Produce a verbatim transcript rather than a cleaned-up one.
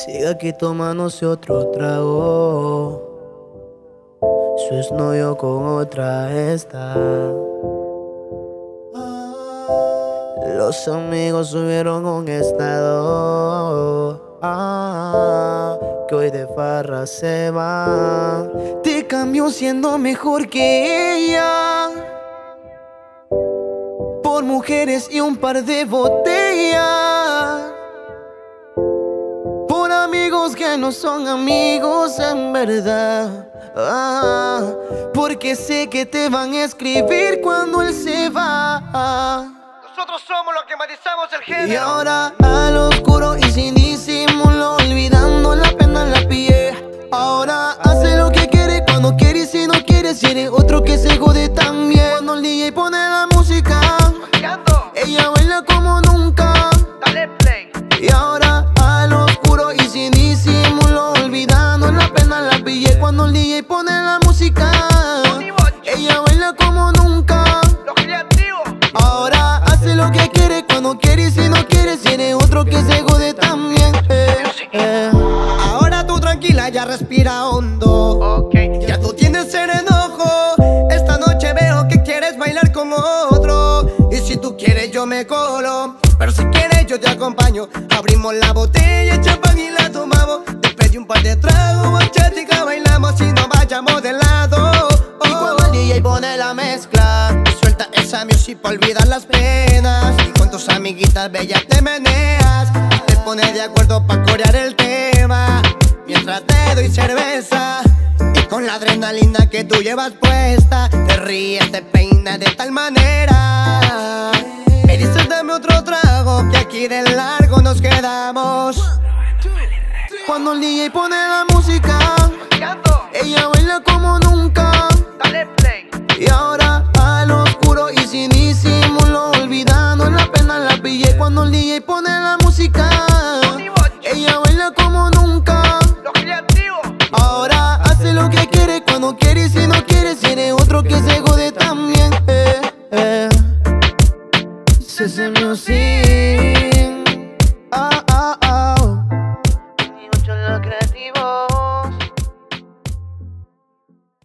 Sigue aquí tomándose otro trago. Su exnovio con otra está. Los amigos subieron un estado, ah, que hoy de farra se va. Te cambió siendo mejor que ella, por mujeres y un par de botellas, por amigos que no son amigos en verdad, ah, porque sé que te van a escribir cuando él se va. Nosotros somos los que matizamos el género. Y ahora al oscuro y sin disimulo, olvidando la pena la pillé. Ahora hace lo que quiere cuando quiere y si no quiere, si eres otro que se jode también. Cuando el D J pone la música, Bailando. ella baila como nunca. Dale play. Y ahora al oscuro y sin disimulo, olvidando la pena la pillé. Cuando el D J pone la música, ella baila como nunca. Los creativos. Ahora hace lo que quiere cuando quiere y si no quiere, si eres otro que se jode también, eh, eh. Ahora tú tranquila, ya respira hondo. Ok. Ya tú tienes el enojo. Esta noche veo que quieres bailar con otro. Y si tú quieres yo me colo, pero si quieres yo te acompaño. Abrimos la botella, el champán y la tomamos. Después de un par de tragos, bachatica bailamos y nos vayamos de lado. Oh. Y cuando el D J pone la mezcla, Suelta esa music pa' olvidar las penas. Y con tus amiguitas bellas te meneas. Y te pones de acuerdo pa' corear el tema, mientras te doy cerveza. Y con la adrenalina que tú llevas puesta, te ríes, te peinas de tal manera. Me dices dame otro trago, que aquí de largo nos quedamos. cuando el D J pone la música, Bailando. ella baila como nunca. Dale play. Y ahora al oscuro y sin disimulo, olvidando la pena la pillé. Cuando el D J pone la música, ella baila como nunca. Los creativos. Ahora hace lo que quiere cuando quiere y si no quiere, si eres otro que se jode también, eh, eh. C C Music.